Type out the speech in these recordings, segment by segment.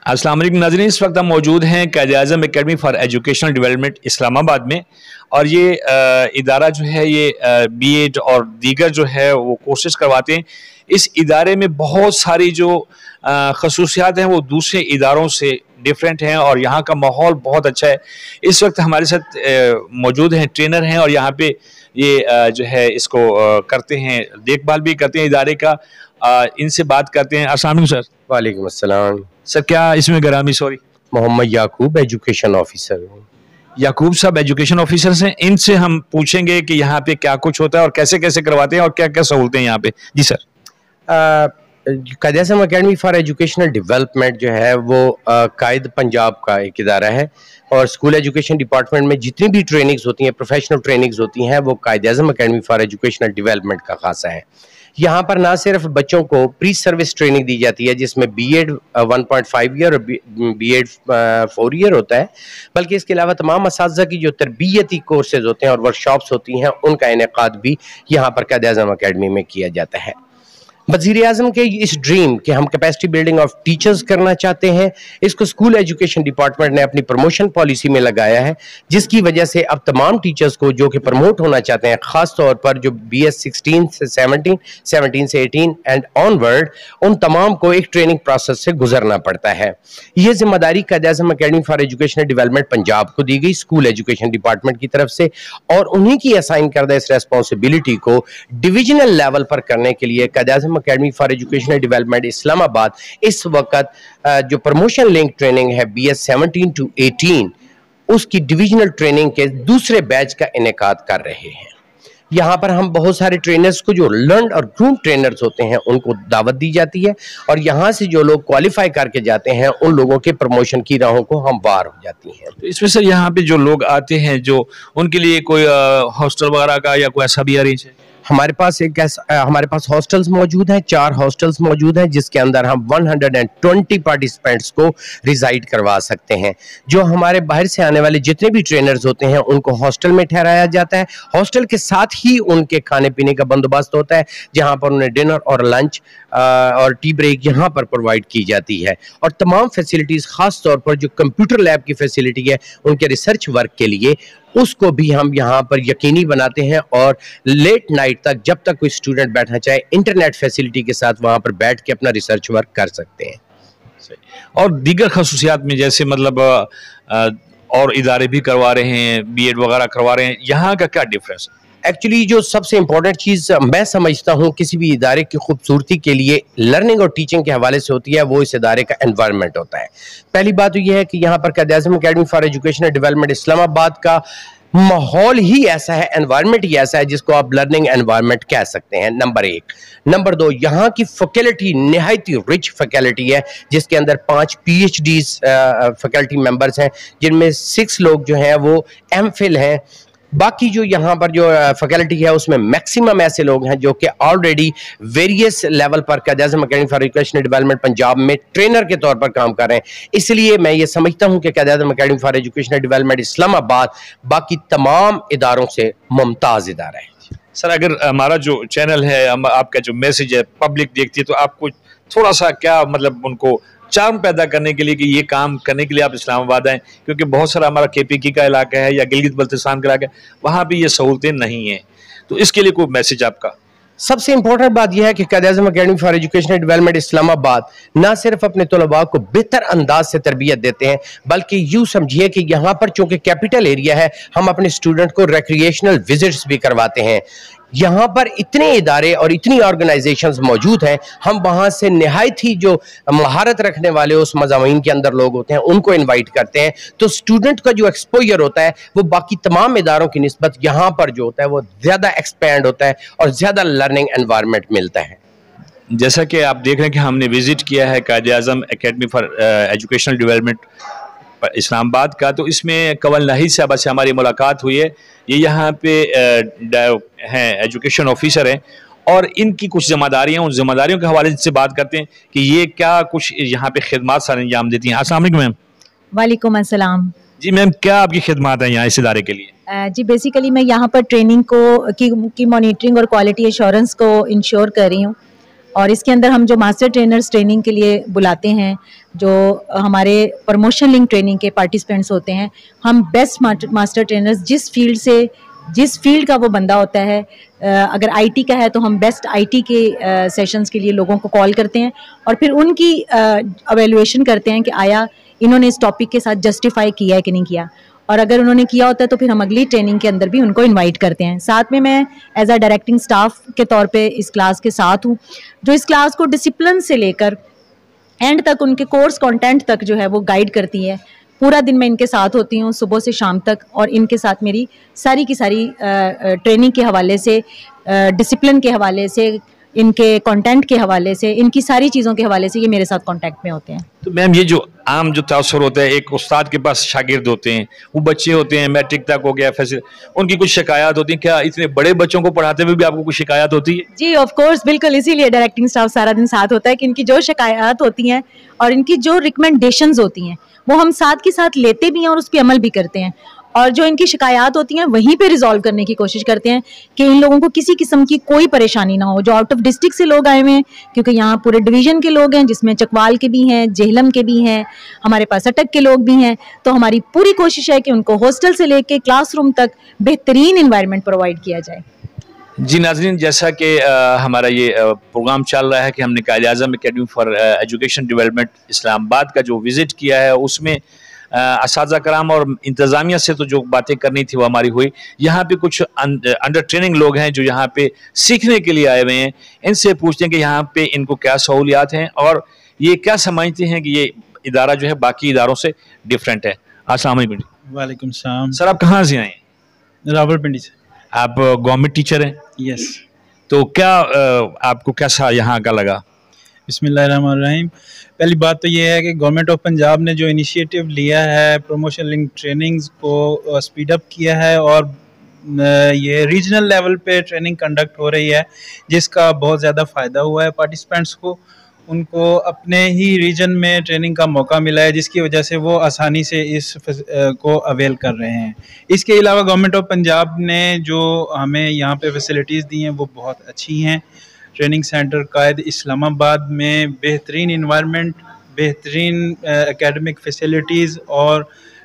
अस्सलाम वालेकुम नाज़रीन, इस वक्त हम मौजूद हैं Quaid-e-Azam Academy for Educational Development Islamabad में। और ये इदारा जो है ये बीएड और दीगर जो है वो कोर्सेज करवाते हैं। इस इदारे में बहुत सारी जो खसूसियात हैं वो दूसरे इदारों से डिफरेंट हैं और यहाँ का माहौल बहुत अच्छा है। इस वक्त हमारे साथ मौजूद हैं, ट्रेनर हैं और यहाँ पे ये जो है इसको करते हैं, देखभाल भी करते हैं इदारे का। इनसे बात करते हैं। अस्सलाम वालेकुम सर। वालेकुम अस्सलाम सर, क्या इसमें गरामी? Sorry, Mohammad Yaqoob, education officer. Yaqoob sahab education officers हैं। इनसे हम पूछेंगे कि यहाँ पे क्या कुछ होता है और कैसे कैसे करवाते हैं और क्या क्या सहूलतें हैं यहाँ पे। जी sir. Quaid-e-Azam Academy for Educational Development जो है वो कायद पंजाब का एक इदारा है और स्कूल एजुकेशन डिपार्टमेंट में जितनी भी ट्रेनिंग्स होती हैं, प्रोफेशनल ट्रेनिंग्स होती हैं, वो Quaid-e-Azam Academy for Educational Development का खासा है। यहाँ पर ना सिर्फ बच्चों को प्री सर्विस ट्रेनिंग दी जाती है जिसमें बीएड 1.5 ईयर और बीएड 4 ईयर होता है, बल्कि इसके अलावा तमाम असातिज़ा की जो तरबियती कोर्सेज होते हैं और वर्कशॉप्स होती हैं उनका इनेकाद भी यहाँ पर कायद-ए-आज़म एकेडमी में किया जाता है। वज़ीर-ए-आज़म के इस ड्रीम कि हम कैपेसिटी बिल्डिंग ऑफ टीचर्स करना चाहते हैं, इसको स्कूल एजुकेशन डिपार्टमेंट ने अपनी प्रमोशन पॉलिसी में लगाया है, जिसकी वजह से अब तमाम टीचर्स को जो कि प्रमोट होना चाहते हैं, ख़ास तौर पर जो BS 16 से 17, 17 से 18 एंड ऑनवर्ड, उन तमाम को एक ट्रेनिंग प्रोसेस से गुजरना पड़ता है। ये जिम्मेदारी Quaid-e-Azam Academy for Educational Development Punjab को दी गई स्कूल एजुकेशन डिपार्टमेंट की तरफ से, और उन्हीं की असाइन करदा इस रेस्पॉन्सिबिलिटी को डिविजनल लेवल पर करने के लिए Quaid-e-Azam Academy for Educational Development Islamabad इस वक्त जो प्रमोशन लिंक ट्रेनिंग है BS 17 to 18, उसकी डिविजनल ट्रेनिंग के दूसरे बैच का इनेकाद कर रहे हैं। यहाँ पर हम बहुत सारे ट्रेनर्स को जो लर्न और ग्रूम ट्रेनर्स होते हैं उनको दावत दी जाती है और यहाँ से जो लोग क्वालिफाई करके जाते हैं उन लोगों के प्रमोशन की राहों को हमवार हो जाती हैं। तो इसमें सर यहाँ पे जो लोग आते हैं जो उनके लिए कोई हॉस्टल वगैरह का या कोई ऐसा भी अरेंज है? हमारे पास हॉस्टल्स मौजूद हैं, 4 हॉस्टल्स मौजूद हैं जिसके अंदर हम 120 पार्टिसिपेंट्स को रिजाइड करवा सकते हैं। जो हमारे बाहर से आने वाले जितने भी ट्रेनर्स होते हैं उनको हॉस्टल में ठहराया जाता है। हॉस्टल के साथ ही उनके खाने पीने का बंदोबस्त होता है, जहां पर उन्हें डिनर और लंच और टी ब्रेक यहाँ पर प्रोवाइड की जाती है। और तमाम फैसिलिटीज़, ख़ास तौर पर जो कंप्यूटर लैब की फैसिलिटी है उनके रिसर्च वर्क के लिए, उसको भी हम यहाँ पर यकीनी बनाते हैं और लेट नाइट तक जब तक कोई स्टूडेंट बैठना चाहे इंटरनेट फैसिलिटी के साथ वहाँ पर बैठ के अपना रिसर्च वर्क कर सकते हैं। और दीगर खसूसियात में जैसे मतलब और इदारे भी करवा रहे हैं, बीएड वगैरह करवा रहे हैं, यहाँ का क्या डिफरेंस है? एक्चुअली जो सबसे इम्पोर्टेंट चीज़ मैं समझता हूँ किसी भी इदारे की खूबसूरती के लिए लर्निंग और टीचिंग के हवाले से होती है, वो इस इदारे का एनवायरनमेंट होता है। पहली बात तो ये है कि यहाँ पर Quaid-e-Azam Academy for Educational Development Islamabad का माहौल ही ऐसा है, एनवायरनमेंट ही ऐसा है जिसको आप लर्निंग एनवायरनमेंट कह सकते हैं, नंबर 1। नंबर 2, यहाँ की फैकल्टी निहायत ही रिच फैकल्टी है जिसके अंदर 5 PhDs फैकल्टी मेंबर्स हैं, जिनमें 6 लोग जो हैं वो MPhil हैं। बाकी जो यहाँ पर जो फैकल्टी है उसमें मैक्सिमम ऐसे लोग हैं जो कि ऑलरेडी वेरियस लेवल पर Quaid-e-Azam Academy for Educational Development Punjab में ट्रेनर के तौर पर काम कर रहे हैं। इसलिए मैं ये समझता हूँ कि Quaid-e-Azam Academy for Educational Development Islamabad बाकी तमाम इदारों से मुमताज़ इदारा है। सर, अगर हमारा जो चैनल है, आपका जो मैसेज है पब्लिक देखती है, तो आपको थोड़ा सा क्या मतलब उनको चार्म पैदा करने के लिए कि ये काम करने के लिए आप इस्लामाबाद आएँ, क्योंकि बहुत सारा हमारा KPK का इलाका है या गिलगित बल्तिस्तान का इलाका है, वहाँ भी ये सहूलतें नहीं हैं, तो इसके लिए कोई मैसेज आपका? सबसे इंपॉर्टेंट बात यह है कि Quaid-e-Azam Academy for Educational Development Islamabad ना सिर्फ अपने तलबा को बेहतर अंदाज से तरबियत देते हैं, बल्कि यूँ समझिए कि यहाँ पर चूँकि कैपिटल एरिया है, हम अपने स्टूडेंट को रिक्रिएशनल विजिट्स भी करवाते हैं। यहाँ पर इतने इदारे और इतनी ऑर्गेनाइजेशंस मौजूद हैं, हम वहाँ से निहायत ही जो महारत रखने वाले उस मज़ामीन के अंदर लोग होते हैं उनको इनवाइट करते हैं, तो स्टूडेंट का जो एक्सपोजर होता है वो बाकी तमाम इदारों की निस्बत यहाँ पर जो होता है वो ज़्यादा एक्सपैंड होता है और ज़्यादा लर्निंग एनवायरनमेंट मिलता है। जैसा कि आप देख रहे हैं कि हमने विज़िट किया है Quaid-e-Azam Academy for Educational Development Islamabad का, तो इसमें कंवल नाहिद साहब से हमारी मुलाकात हुई है। ये यहाँ पे हैं, एजुकेशन ऑफिसर हैं और इनकी कुछ जिम्मेदारियाँ, उन जिम्मेदारियों के हवाले से बात करते हैं कि ये क्या कुछ यहाँ पे खिदमात सर अंजाम देती हैं। अस्सलाम वालेकुम मैम। वालेकुम अस्सलाम। जी मैम, क्या आपकी खिदमात है यहाँ इस इदारे के लिए? जी बेसिकली मैं यहाँ पर ट्रेनिंग की मॉनिटरिंग और क्वालिटी एश्योरेंस को इंश्योर कर रही हूँ और इसके अंदर हम जो मास्टर ट्रेनर्स ट्रेनिंग के लिए बुलाते हैं جو ہمارے پروموشن لنک ٹریننگ کے پارٹیسپینٹس ہوتے ہیں، ہم بیسٹ ماسٹر ٹرینرز جس فیلڈ کا وہ بندہ ہوتا ہے، اگر آئی ٹی کا ہے تو ہم بیسٹ آئی ٹی کے سیشنز کے لیے لوگوں کو کال کرتے ہیں اور پھر ان کی ایویلویشن کرتے ہیں کہ آیا انہوں نے اس ٹاپک کے ساتھ جسٹیفائی کیا ہے کہ نہیں کیا، اور اگر انہوں نے کیا ہوتا ہے تو پھر ہم اگلی ٹریننگ کے اندر بھی ان کو انوائٹ کرتے ہیں. ساتھ میں ایز اے ڈائریکٹنگ اسٹاف کے طور پہ اس کلاس کے ساتھ ہوں، جو اس کلاس کو ڈسپلن سے لے کر اینڈ تک ان کے کورس کنٹینٹ تک جو ہے وہ گائیڈ کرتی ہے. پورا دن میں ان کے ساتھ ہوتی ہوں صبح سے شام تک، اور ان کے ساتھ میری ساری کی ساری ٹریننگ کے حوالے سے، ڈسپلن کے حوالے سے، ان کے کنٹینٹ کے حوالے سے، ان کی ساری چیزوں کے حوالے سے یہ میرے ساتھ کانٹیکٹ میں ہوتے ہیں. تو میم یہ جو عام جو تاثر ہوتا ہے، ایک استاد کے پاس شاگرد ہوتے ہیں، وہ بچے ہوتے ہیں، میٹرک تک ہو گیا، ان کی کچھ شکایات ہوتی ہیں، کیا اتنے بڑے بچوں کو پڑھاتے ہوئے بھی آپ کو کچھ شکایات ہوتی ہے؟ جی آف کورس، بالکل، اسی لیے ڈائریکٹنگ اسٹاف سارا دن ساتھ ہوتا ہے کہ ان کی جو شکایات ہوتی ہیں اور ان کی جو ریکمنڈیشنز ہوتی ہیں وہ ہم ساتھ کے ساتھ لیتے بھی ہیں اور اس پہ عمل بھی کرتے ہیں، اور جو ان کی شکایات ہوتی ہیں وہیں پہ ریزالو کرنے کی کوشش کرتے ہیں کہ ان لوگوں کو کسی قسم کی کوئی پریشانی نہ ہو. جو آؤٹ آف ڈسٹرکٹ سے لوگ آئے ہوئے ہیں، کیونکہ یہاں پورے ڈویژن کے لوگ ہیں جس میں چکوال کے بھی ہیں، جہلم کے بھی ہیں، ہمارے پاس اٹک کے لوگ بھی ہیں، تو ہماری پوری کوشش ہے کہ ان کو ہاسٹل سے لے کے کلاس روم تک بہترین انوائرمنٹ پرووائڈ کیا جائے. جی ناظرین، جیسا کہ ہمارا یہ پروگرام چل رہا ہے کہ ہم نے Quaid-e-Azam Academy for Education Development Islamabad کا جو وزٹ کیا ہے، اس میں اساتذہ کرام اور انتظامیہ سے تو جو باتیں کرنی تھی وہ ہماری ہوئی. یہاں پہ کچھ انڈر ٹریننگ لوگ ہیں جو یہاں پہ سیکھنے کے لیے آئے ہوئے ہیں. ان سے پوچھتے ہیں کہ یہاں پہ ان کو کیا سہولیات ہیں اور یہ کیا سمجھتے ہیں کہ یہ ادارہ جو ہے باقی اداروں سے ڈفرینٹ ہے. السلام علیکم. وعلیکم السلام. سر آپ کہاں سے آئے ہیں؟ راولپنڈی سے. آپ گورنمنٹ ٹیچر ہیں؟ یس. تو کیا آپ کو کیسا یہاں کا لگا؟ بسم اللہ الرحمن الرحیم. پہلی بات تو یہ ہے کہ گورنمنٹ آف پنجاب نے جو انیشیٹو لیا ہے پروموشن لنک ٹریننگز کو سپیڈ اپ کیا ہے، اور یہ ریجنل لیول پہ ٹریننگ کنڈکٹ ہو رہی ہے، جس کا بہت زیادہ فائدہ ہوا ہے پارٹیسپینٹس کو. ان کو اپنے ہی ریجن میں ٹریننگ کا موقع ملا ہے، جس کی وجہ سے وہ آسانی سے اس کو اویل کر رہے ہیں. اس کے علاوہ گورنمنٹ آف پنجاب نے جو ہمیں یہاں پہ فیسلٹیز دی ہیں وہ بہت اچھی ہیں. ٹریننگ سینٹر قائد اسلام آباد میں بہترین انوائرمنٹ، بہترین اکیڈمک فیسلٹیز، اور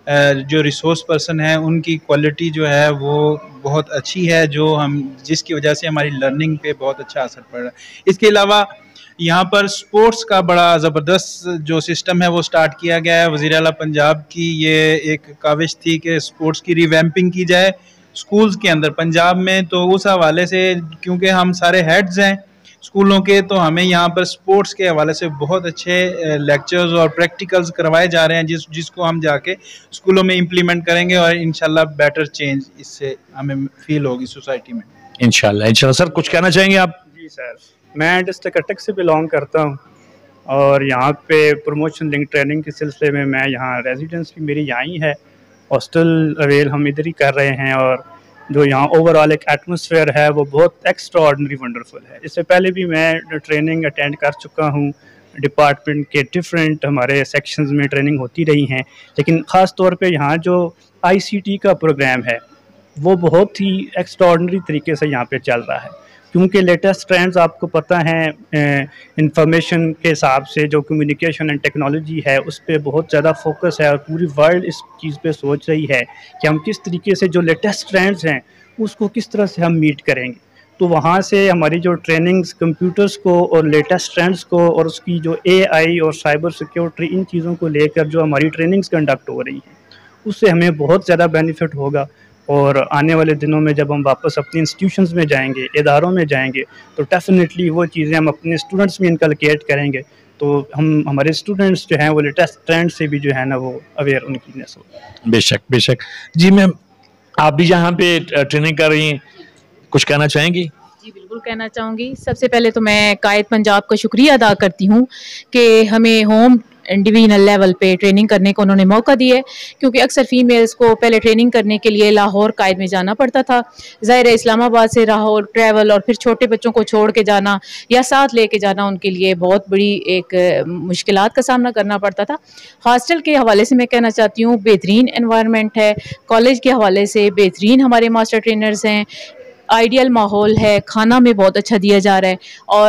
جو ریسورس پرسن ہیں ان کی کوالٹی جو ہے وہ بہت اچھی ہے، جس کی وجہ سے ہماری لرننگ پہ بہت اچھا اثر پڑ رہا ہے. اس کے علاوہ یہاں پر سپورٹس کا بڑا زبردست جو سسٹم ہے وہ سٹارٹ کیا گیا ہے. وزیر اعلیٰ پنجاب کی یہ ایک کاوش تھی کہ سپورٹس کی ریویمپنگ کی جائے سکولز کے اندر پنجاب میں. تو اس حوالے سے کیونکہ ہم سارے ہیڈز ہیں اسکولوں کے، تو ہمیں یہاں پر سپورٹس کے حوالے سے بہت اچھے لیکچرز اور پریکٹیکلز کروائے جا رہے ہیں، جس کو ہم جا کے اسکولوں میں امپلیمنٹ کریں گے، اور انشاءاللہ بیٹر چینج اس سے ہمیں فیل ہوگی سوسائٹی میں انشاءاللہ. سر کچھ کہنا چاہیں گے آپ؟ جی سر، میں ڈسٹرکٹ اٹک سے بلانگ کرتا ہوں، اور یہاں پہ پروموشن لنک ٹریننگ کے سلسلے میں یہاں ریزیڈنس بھی میری یہاں ہی ہے، ہاسٹل اویل ہم ادھر ہی کر رہے ہیں، اور جو یہاں اوور آل ایک ایٹماسفیئر ہے وہ بہت ایکسٹرا آرڈنری ونڈرفل ہے. اس سے پہلے بھی میں ٹریننگ اٹینڈ کر چکا ہوں، ڈپارٹمنٹ کے ڈفرینٹ ہمارے سیکشنز میں ٹریننگ ہوتی رہی ہیں، لیکن خاص طور پہ یہاں جو آئی سی ٹی کا پروگرام ہے وہ بہت ہی ایکسٹرا آرڈنری طریقے سے یہاں پہ چل رہا ہے، کیونکہ لیٹسٹ ٹرینڈز آپ کو پتہ ہیں انفارمیشن کے حساب سے جو کمیونیکیشن اینڈ ٹیکنالوجی ہے اس پہ بہت زیادہ فوکس ہے، اور پوری ورلڈ اس چیز پہ سوچ رہی ہے کہ ہم کس طریقے سے جو لیٹسٹ ٹرینڈز ہیں اس کو کس طرح سے ہم میٹ کریں گے. تو وہاں سے ہماری جو ٹریننگز کمپیوٹرز کو اور لیٹسٹ ٹرینڈز کو اور اس کی جو اے آئی اور سائبر سیکیورٹی ان چیزوں کو لے کر جو ہماری ٹریننگز کنڈکٹ ہو رہی ہیں اس سے ہمیں بہت زیادہ بینیفٹ ہوگا. اور آنے والے دنوں میں جب ہم واپس اپنی انسٹیٹیوشنز میں جائیں گے، اداروں میں جائیں گے، تو ڈیفینیٹلی وہ چیزیں ہم اپنے اسٹوڈنٹس میں انکلکیٹ کریں گے، تو ہمارے اسٹوڈنٹس جو ہیں وہ لیٹسٹ ٹرینڈ سے بھی جو ہے نا وہ اویئر ان کی نس ہو. بے شک بے شک. جی میم، آپ بھی یہاں پہ ٹریننگ کر رہی ہیں، کچھ کہنا چاہیں گی؟ جی بالکل کہنا چاہوں گی. سب سے پہلے تو میں قائد پنجاب کا شکریہ ادا کرتی ہوں کہ ہمیں ہوم ڈویژنل لیول پہ ٹریننگ کرنے کو انہوں نے موقع دی ہے، کیونکہ اکثر فیمیلز کو پہلے ٹریننگ کرنے کے لیے لاہور قائد میں جانا پڑتا تھا. ظاہر ہے اسلام آباد سے لاہور ٹریول اور پھر چھوٹے بچوں کو چھوڑ کے جانا یا ساتھ لے کے جانا ان کے لیے بہت بڑی ایک مشکلات کا سامنا کرنا پڑتا تھا. ہاسٹل کے حوالے سے میں کہنا چاہتی ہوں بہترین انوائرمنٹ ہے، کالج کے حوالے سے بہترین ہمارے ماسٹر ٹرینرز ہیں، آئیڈیل ماحول ہے، کھانا میں بہت اچھا دیا جا رہا ہے، اور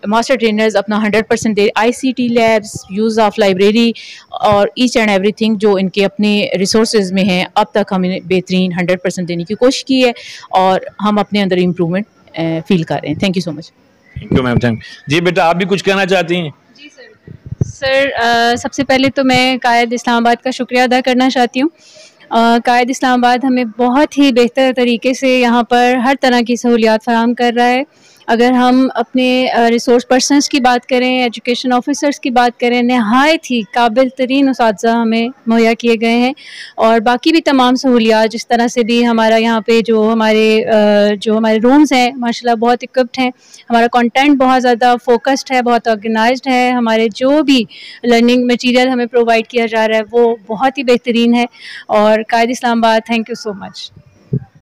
ماسٹر ٹرینرز اپنا 100% دے. ICT labs, use of library اور ایچ اینڈ ایوری تھنگ جو ان کے اپنے ریسورسز میں ہیں, اب تک ہم نے بہترین 100% دینے کی کوشش کی ہے اور ہم اپنے اندر امپرومنٹ فیل کر رہے ہیں. Thank you so much. Thank you ma'am. Thank. جی بیٹا آپ بھی کچھ کہنا چاہتی ہیں؟ جی سر, سب سے پہلے تو میں قائد اسلام آباد کا شکریہ ادا کرنا چاہتی ہوں. قائد اسلام آباد ہمیں بہت ہی بہتر طریقے سے یہاں پر ہر طرح کی سہولیات فراہم کر رہا ہے. اگر ہم اپنے ریسورس پرسنس کی بات کریں, ایجوکیشن آفیسرس کی بات کریں, نہایت ہی قابل ترین اساتذہ ہمیں مہیا کیے گئے ہیں. اور باقی بھی تمام سہولیات, جس طرح سے بھی ہمارا یہاں پہ جو ہمارے رومز ہیں ماشاء اللہ بہت اکوپڈ ہیں. ہمارا کنٹینٹ بہت زیادہ فوکسڈ ہے, بہت آرگنائزڈ ہے. ہمارے جو بھی لرننگ مٹیریل ہمیں پرووائڈ کیا جا رہا ہے وہ بہت ہی بہترین ہے. اور قائد اسلام آباد, تھینک یو سو مچ.